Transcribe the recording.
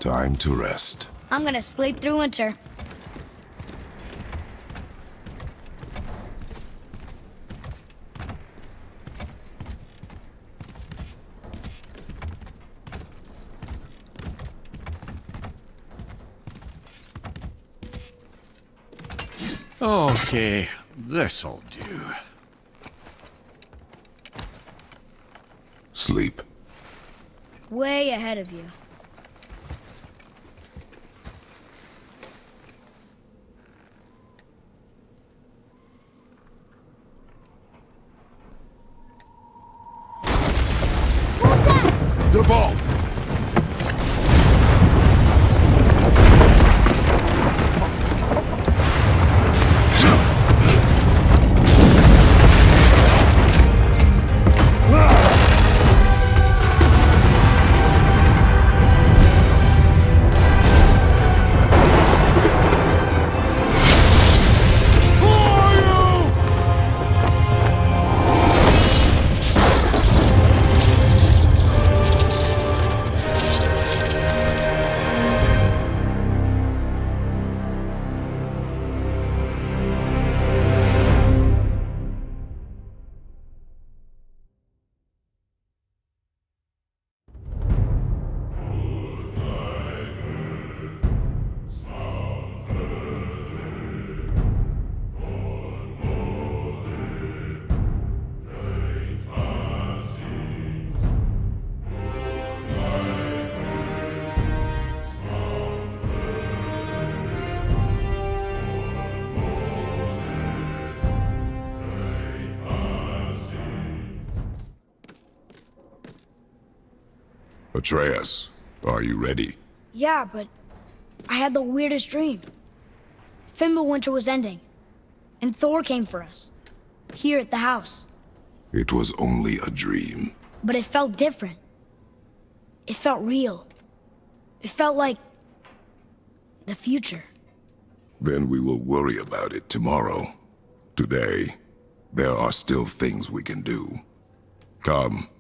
Time to rest. I'm gonna sleep through winter. Okay, this'll do. Sleep. Way ahead of you. What's that? The ball! Atreus, are you ready? Yeah, but I had the weirdest dream. Fimbulwinter was ending, and Thor came for us. Here at the house. It was only a dream. But it felt different. It felt real. It felt like the future. Then we will worry about it tomorrow. Today, there are still things we can do. Come.